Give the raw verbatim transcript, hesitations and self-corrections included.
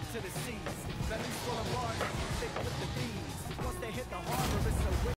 to the seas. Bellies full of bars, thick with the beans. Once they hit the harbor, it's a